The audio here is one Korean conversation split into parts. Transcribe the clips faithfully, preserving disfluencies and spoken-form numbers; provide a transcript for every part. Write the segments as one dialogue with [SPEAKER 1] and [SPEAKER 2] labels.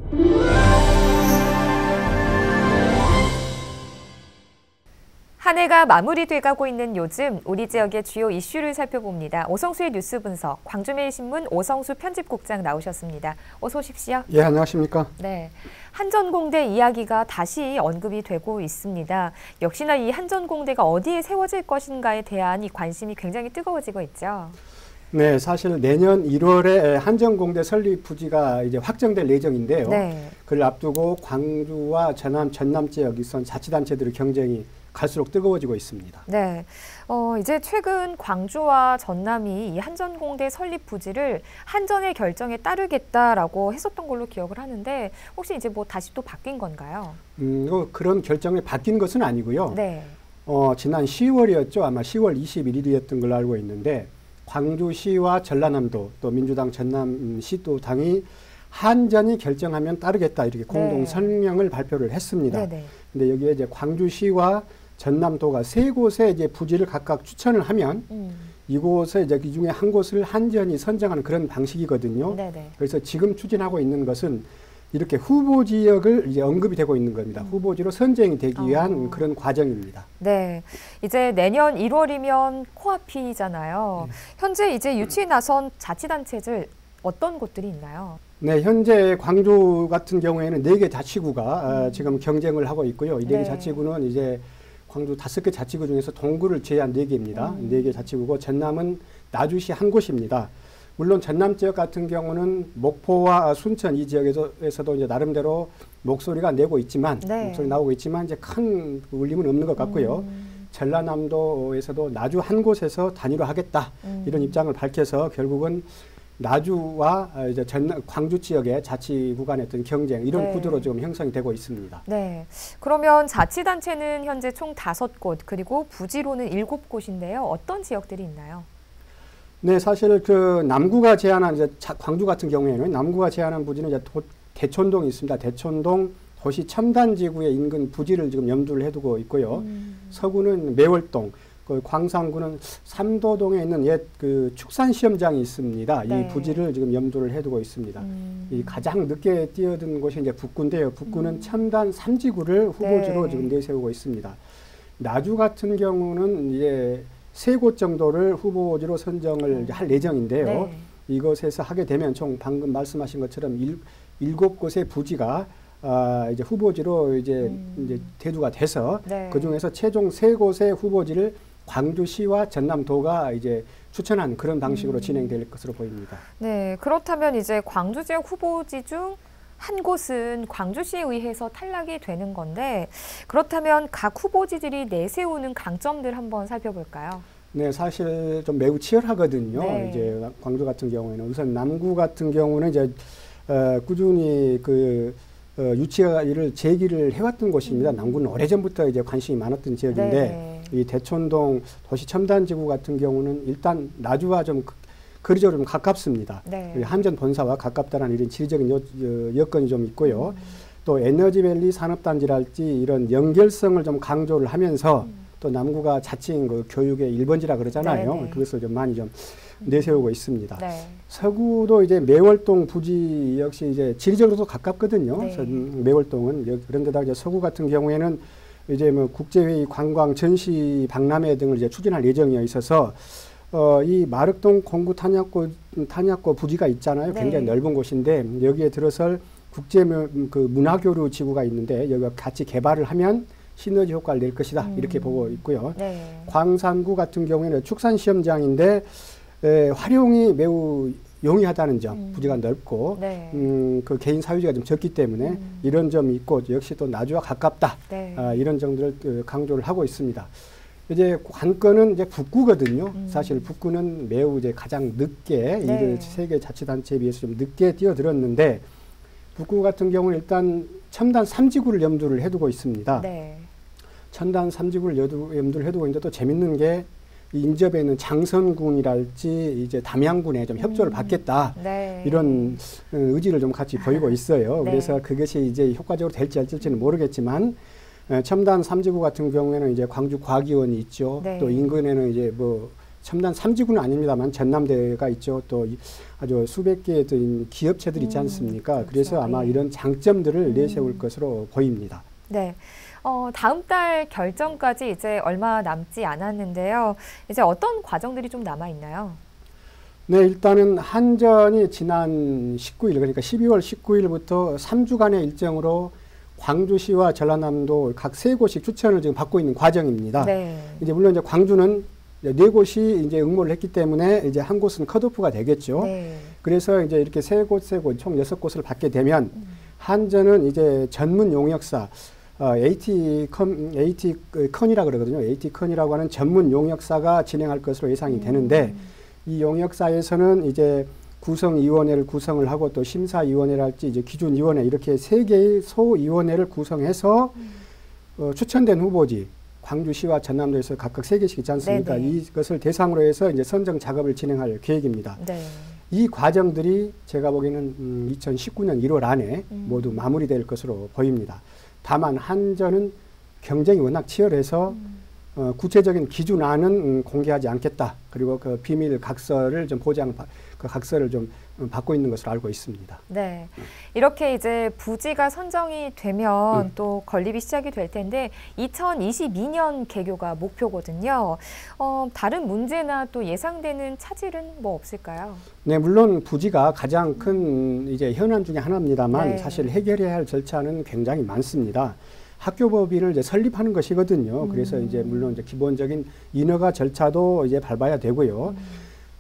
[SPEAKER 1] 한 해가 마무리돼가고 있는 요즘 우리 지역의 주요 이슈를 살펴봅니다. 오성수의 뉴스 분석, 광주매일신문 오성수 편집국장 나오셨습니다. 어서 오십시오.
[SPEAKER 2] 예, 안녕하십니까.
[SPEAKER 1] 네, 한전공대 이야기가 다시 언급이 되고 있습니다. 역시나 이 한전공대가 어디에 세워질 것인가에 대한 이 관심이 굉장히 뜨거워지고 있죠.
[SPEAKER 2] 네, 사실 내년 일월에 한전공대 설립 부지가 이제 확정될 예정인데요. 네. 그를 앞두고 광주와 전남, 전남 지역 이선 자치단체들의 경쟁이 갈수록 뜨거워지고 있습니다.
[SPEAKER 1] 네, 어, 이제 최근 광주와 전남이 이 한전공대 설립 부지를 한전의 결정에 따르겠다라고 했었던 걸로 기억을 하는데 혹시 이제 뭐 다시 또 바뀐 건가요?
[SPEAKER 2] 음, 어, 그런 결정이 바뀐 것은 아니고요.
[SPEAKER 1] 네.
[SPEAKER 2] 어, 지난 시월이었죠. 아마 시월 이십일일이었던 걸로 알고 있는데 광주시와 전라남도 또 민주당 전남시도 당이 한전이 결정하면 따르겠다 이렇게 공동 성명을 네. 발표를 했습니다. 네네. 근데 여기에 이제 광주시와 전남도가 세 곳에 이제 부지를 각각 추천을 하면 음. 이곳에 이제 이 중에 한 곳을 한전이 선정하는 그런 방식이거든요. 네네. 그래서 지금 추진하고 있는 것은 이렇게 후보 지역을 이제 언급이 되고 있는 겁니다. 음. 후보지로 선정이 되기 위한 어. 그런 과정입니다.
[SPEAKER 1] 네, 이제 내년 일월이면 코앞이잖아요. 네. 현재 이제 유치에 나선 자치단체들 어떤 곳들이 있나요?
[SPEAKER 2] 네, 현재 광주 같은 경우에는 네 개 자치구가 음. 어, 지금 경쟁을 하고 있고요. 이 네 개 네. 자치구는 이제 광주 다섯 개 자치구 중에서 동구를 제외한 네 개입니다. 음. 네 개 자치구고 전남은 나주시 한 곳입니다. 물론 전남 지역 같은 경우는 목포와 순천 이 지역에서도 이제 나름대로 목소리가 내고 있지만 네. 목소리 나오고 있지만 이제 큰 울림은 없는 것 같고요. 음. 전라남도에서도 나주 한 곳에서 단일화하겠다 음. 이런 입장을 밝혀서 결국은 나주와 이제 전 광주 지역의 자치 구간의 어떤 경쟁 이런 네. 구도로 지금 형성이 되고 있습니다.
[SPEAKER 1] 네. 그러면 자치단체는 현재 총 다섯 곳 그리고 부지로는 일곱 곳인데요. 어떤 지역들이 있나요?
[SPEAKER 2] 네, 사실 그 남구가 제안한 이제 자, 광주 같은 경우에는 남구가 제안한 부지는 이제 도, 대촌동이 있습니다. 대촌동 도시 첨단지구의 인근 부지를 지금 염두를 해두고 있고요. 음. 서구는 매월동. 그 광산구는 삼도동에 있는 옛 그 축산 시험장이 있습니다. 네. 이 부지를 지금 염두를 해두고 있습니다. 음. 이 가장 늦게 뛰어든 곳이 이제 북구인데요. 북구는 음. 첨단 삼지구를 후보지로 네. 지금 내세우고 있습니다. 나주 같은 경우는 이제 세 곳 정도를 후보지로 선정을 음. 할 예정인데요. 네. 이것에서 하게 되면 총 방금 말씀하신 것처럼 일, 일곱 곳의 부지가 아, 이제 후보지로 이제, 음. 이제 대두가 돼서 네. 그 중에서 최종 세 곳의 후보지를 광주시와 전남도가 이제 추천한 그런 방식으로 음. 진행될 것으로 보입니다.
[SPEAKER 1] 네, 그렇다면 이제 광주 지역 후보지 중 한 곳은 광주시에 의해서 탈락이 되는 건데 그렇다면 각 후보지들이 내세우는 강점들 한번 살펴볼까요?
[SPEAKER 2] 네, 사실 좀 매우 치열하거든요. 네. 이제 광주 같은 경우에는 우선 남구 같은 경우는 이제 어, 꾸준히 그 어, 유치를 제기를 해왔던 곳입니다. 음. 남구는 오래전부터 이제 관심이 많았던 지역인데 네. 이 대촌동 도시첨단지구 같은 경우는 일단 나주와 좀 거리적으로 좀 가깝습니다. 네. 한전 본사와 가깝다는 이런 지리적인 여, 여, 여건이 좀 있고요. 음. 또 에너지밸리 산업단지랄지 이런 연결성을 좀 강조를 하면서 음. 또 남구가 자칭 그 교육의 일 번지라 그러잖아요. 네네. 그것을 좀 많이 좀 내세우고 있습니다. 네. 서구도 이제 매월동 부지 역시 이제 지리적으로도 가깝거든요. 네. 매월동은 그런데다가 이제 서구 같은 경우에는 이제 뭐 국제회의, 관광, 전시, 박람회 등을 이제 추진할 예정이어 있어서 어, 이 마륵동 공구 탄약고 탄약고 부지가 있잖아요. 굉장히 네. 넓은 곳인데 여기에 들어설 국제 그 문화교류 지구가 있는데 여기가 같이 개발을 하면 시너지 효과를 낼 것이다. 음. 이렇게 보고 있고요. 네. 광산구 같은 경우에는 축산 시험장인데 에, 활용이 매우 용이하다는 점, 음. 부지가 넓고 네. 음, 그 개인 사유지가 좀 적기 때문에 음. 이런 점이 있고 역시 또 나주와 가깝다. 네. 아, 이런 점들을 그 강조를 하고 있습니다. 이제 관건은 이제 북구거든요. 음. 사실 북구는 매우 이제 가장 늦게 네. 이 세계 자치단체에 비해서 좀 늦게 뛰어들었는데 북구 같은 경우는 일단 첨단 삼지구를 염두를 해두고 있습니다. 네. 첨단 삼지구를 염두를 해두고 있는데 또 재밌는 게 이 인접에 있는 장선군이랄지 이제 담양군에 좀 협조를 음. 받겠다. 네. 이런 의지를 좀 같이 보이고 있어요. 네. 그래서 그것이 이제 효과적으로 될지 안 될지는 모르겠지만 첨단 삼지구 같은 경우에는 이제 광주 과기원이 있죠. 네. 또 인근에는 이제 뭐 첨단 삼지구는 아닙니다만 전남대가 있죠. 또 아주 수백 개의 기업체들이 있지 않습니까? 음, 그렇죠. 그래서 아마 예. 이런 장점들을 음. 내세울 것으로 보입니다.
[SPEAKER 1] 네. 어, 다음 달 결정까지 이제 얼마 남지 않았는데요. 이제 어떤 과정들이 좀 남아 있나요?
[SPEAKER 2] 네, 일단은 한전이 지난 십구 일, 그러니까 십이월 십구일부터 삼 주간의 일정으로 광주시와 전라남도 각 세 곳씩 추천을 지금 받고 있는 과정입니다. 네. 이제 물론 이제 광주는 네 곳이 이제 응모를 했기 때문에 이제 한 곳은 컷오프가 되겠죠. 네. 그래서 이제 이렇게 세 곳, 세 곳, 총 여섯 곳을 받게 되면 음. 한전은 이제 전문 용역사, 어, 에이티 컨, 에이티 컨이라 그러거든요. 에이티 컨이라고 하는 전문 용역사가 진행할 것으로 예상이 음. 되는데 이 용역사에서는 이제 구성위원회를 구성을 하고 또 심사위원회랄지 이제 기준위원회 이렇게 세 개의 소위원회를 구성해서 음. 어, 추천된 후보지 광주시와 전남도에서 각각 세 개씩 있지 않습니까? 네네. 이것을 대상으로 해서 이제 선정 작업을 진행할 계획입니다. 네. 이 과정들이 제가 보기에는 음, 이천십구년 일월 안에 음. 모두 마무리될 것으로 보입니다. 다만 한전은 경쟁이 워낙 치열해서 음. 어, 구체적인 기준안은 음, 공개하지 않겠다. 그리고 그 비밀 각서를 좀 보장, 그 각서를 좀 음, 받고 있는 것으로 알고 있습니다.
[SPEAKER 1] 네. 음. 이렇게 이제 부지가 선정이 되면 음. 또 건립이 시작이 될 텐데 이천이십이년 개교가 목표거든요. 어, 다른 문제나 또 예상되는 차질은 뭐 없을까요?
[SPEAKER 2] 네, 물론 부지가 가장 큰 이제 현안 중에 하나입니다만 네. 사실 해결해야 할 절차는 굉장히 많습니다. 학교법인을 이제 설립하는 것이거든요. 음. 그래서 이제 물론 이제 기본적인 인허가 절차도 이제 밟아야 되고요. 음.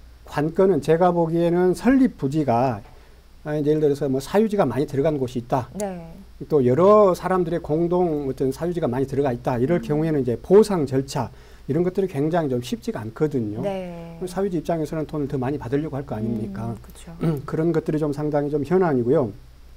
[SPEAKER 2] 관건은 제가 보기에는 설립 부지가 이제 예를 들어서 뭐 사유지가 많이 들어간 곳이 있다. 네. 또 여러 사람들의 공동 어떤 사유지가 많이 들어가 있다. 이럴 음. 경우에는 이제 보상 절차 이런 것들이 굉장히 좀 쉽지가 않거든요. 네. 사유지 입장에서는 돈을 더 많이 받으려고 할 거 아닙니까? 음, 그렇죠. 그런 것들이 좀 상당히 좀 현안이고요.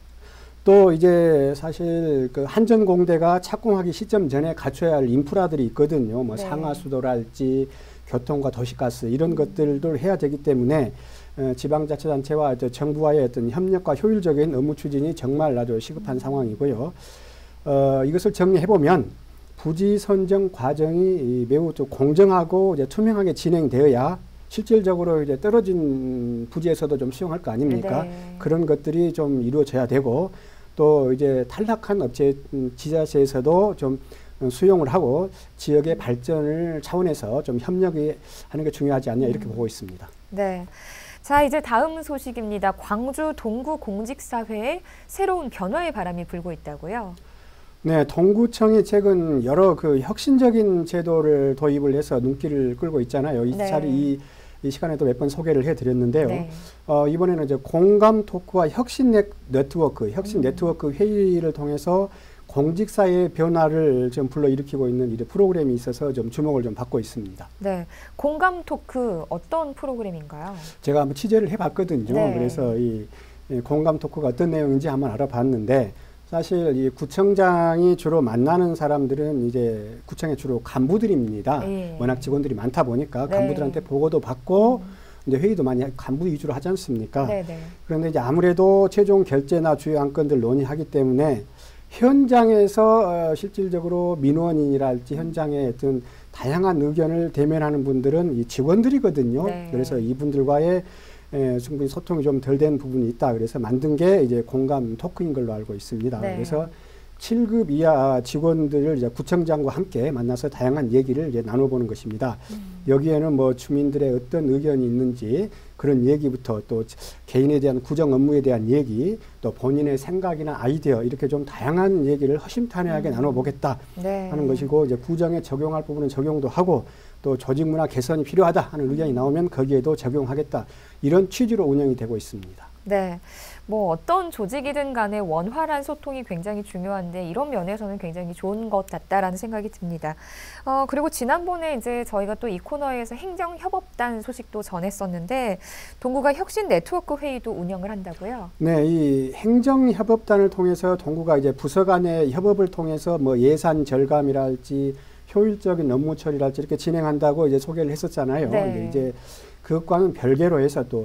[SPEAKER 2] 또 이제 사실 그 한전공대가 착공하기 시점 전에 갖춰야 할 인프라들이 있거든요. 뭐 네. 상하수도랄지 교통과 도시가스 이런 음. 것들도 해야 되기 때문에 어, 지방자치단체와 정부와의 어떤 협력과 효율적인 업무 추진이 정말 아주 시급한 음. 상황이고요. 어, 이것을 정리해보면 부지 선정 과정이 매우 좀 공정하고 이제 투명하게 진행되어야 실질적으로 이제 떨어진 부지에서도 좀 수용할 거 아닙니까? 네. 그런 것들이 좀 이루어져야 되고 또 이제 탈락한 업체 지자체에서도 좀 수용을 하고 지역의 발전을 차원에서 좀 협력이 하는 게 중요하지 않냐 이렇게 음. 보고 있습니다.
[SPEAKER 1] 네. 자, 이제 다음 소식입니다. 광주 동구 공직사회에 새로운 변화의 바람이 불고 있다고요?
[SPEAKER 2] 네, 동구청이 최근 여러 그 혁신적인 제도를 도입을 해서 눈길을 끌고 있잖아요. 이 차례 네. 이, 이 시간에도 몇 번 소개를 해드렸는데요. 네. 어, 이번에는 이제 공감 토크와 혁신 네트워크, 혁신 음. 네트워크 회의를 통해서 공직사회의 변화를 좀 불러일으키고 있는 이 프로그램이 있어서 좀 주목을 좀 받고 있습니다.
[SPEAKER 1] 네, 공감 토크 어떤 프로그램인가요? 제가
[SPEAKER 2] 한번 취재를 해봤거든요. 네. 그래서 이, 이 공감 토크가 어떤 내용인지 한번 알아봤는데. 사실 이 구청장이 주로 만나는 사람들은 이제 구청의 주로 간부들입니다. 네. 워낙 직원들이 많다 보니까 네. 간부들한테 보고도 받고 음. 이제 회의도 많이 간부 위주로 하지 않습니까? 네, 네. 그런데 이제 아무래도 최종 결재나 주요 안건들 논의하기 때문에 현장에서 어, 실질적으로 민원인이랄지 현장의 어떤 다양한 의견을 대면하는 분들은 이 직원들이거든요. 네. 그래서 이분들과의 예, 충분히 소통이 좀 덜 된 부분이 있다. 그래서 만든 게 이제 공감 토크인 걸로 알고 있습니다. 네. 그래서 칠 급 이하 직원들을 이제 구청장과 함께 만나서 다양한 얘기를 이제 나눠보는 것입니다. 음. 여기에는 뭐 주민들의 어떤 의견이 있는지 그런 얘기부터 또 개인에 대한 구정 업무에 대한 얘기 또 본인의 생각이나 아이디어 이렇게 좀 다양한 얘기를 허심탄회하게 음. 나눠보겠다 네. 하는 것이고 이제 구정에 적용할 부분은 적용도 하고 또 조직 문화 개선이 필요하다 하는 의견이 나오면 거기에도 적용하겠다. 이런 취지로 운영이 되고 있습니다.
[SPEAKER 1] 네. 뭐 어떤 조직이든 간에 원활한 소통이 굉장히 중요한데 이런 면에서는 굉장히 좋은 것 같다라는 생각이 듭니다. 어, 그리고 지난번에 이제 저희가 또 이 코너에서 행정협업단 소식도 전했었는데 동구가 혁신 네트워크 회의도 운영을 한다고요?
[SPEAKER 2] 네, 이 행정협업단을 통해서 동구가 이제 부서 간의 협업을 통해서 뭐 예산 절감이랄지 효율적인 업무 처리랄지 이렇게 진행한다고 이제 소개를 했었잖아요. 네. 이제 그것과는 별개로 해서 또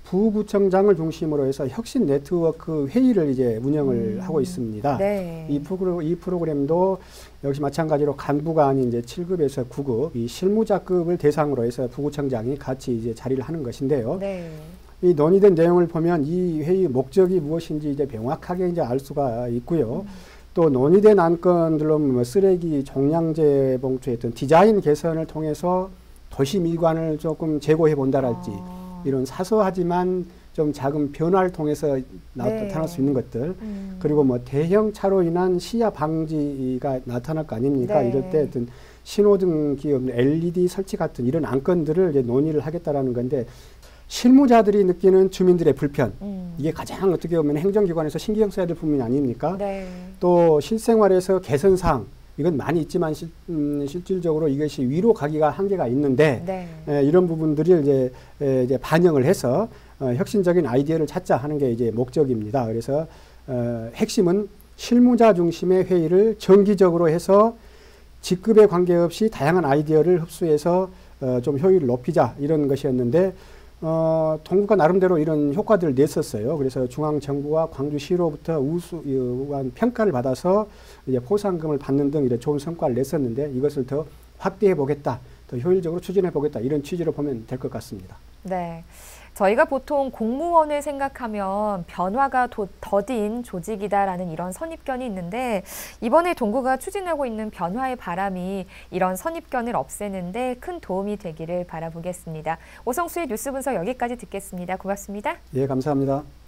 [SPEAKER 2] 부구청장을 중심으로 해서 혁신 네트워크 회의를 이제 운영을
[SPEAKER 1] 음.
[SPEAKER 2] 하고 있습니다.
[SPEAKER 1] 네.
[SPEAKER 2] 이, 프로, 이 프로그램도 역시 마찬가지로 간부가 아닌 이제 칠 급에서 구 급, 이 실무자급을 대상으로 해서 부구청장이 같이 이제 자리를 하는 것인데요.
[SPEAKER 1] 네.
[SPEAKER 2] 이 논의된 내용을 보면 이 회의 목적이 무엇인지 이제 명확하게 이제 알 수가 있고요. 음. 또 논의된 안건들로 뭐 쓰레기 종량제 봉투의 어떤 디자인 개선을 통해서 도시 미관을 조금 제고해 본다랄지 아. 이런 사소하지만 좀 작은 변화를 통해서 나타날 네. 수 있는 것들 음. 그리고 뭐 대형 차로 인한 시야 방지가 나타날 거 아닙니까? 네. 이럴 때 어떤 신호등 기업 엘이디 설치 같은 이런 안건들을 이제 논의를 하겠다라는 건데 실무자들이 느끼는 주민들의 불편 음. 이게 가장 어떻게 보면 행정기관에서 신경 써야 될 부분이 아닙니까? 네. 또 실생활에서 개선사항 이건 많이 있지만 실, 음, 실질적으로 이것이 위로 가기가 한계가 있는데 네. 에, 이런 부분들을 이제, 에, 이제 반영을 해서 어, 혁신적인 아이디어를 찾자 하는 게 이제 목적입니다. 그래서 어, 핵심은 실무자 중심의 회의를 정기적으로 해서 직급에 관계없이 다양한 아이디어를 흡수해서 어, 좀 효율을 높이자 이런 것이었는데 어, 동구가 나름대로 이런 효과들을 냈었어요. 그래서 중앙정부와 광주시로부터 우수한 평가를 받아서 이제 포상금을 받는 등 이런 좋은 성과를 냈었는데 이것을 더 확대해 보겠다, 더 효율적으로 추진해 보겠다 이런 취지로 보면 될 것 같습니다.
[SPEAKER 1] 네. 저희가 보통 공무원을 생각하면 변화가 도, 더딘 조직이다라는 이런 선입견이 있는데 이번에 동구가 추진하고 있는 변화의 바람이 이런 선입견을 없애는 데 큰 도움이 되기를 바라보겠습니다. 오성수의 뉴스 분석 여기까지 듣겠습니다. 고맙습니다.
[SPEAKER 2] 예, 감사합니다.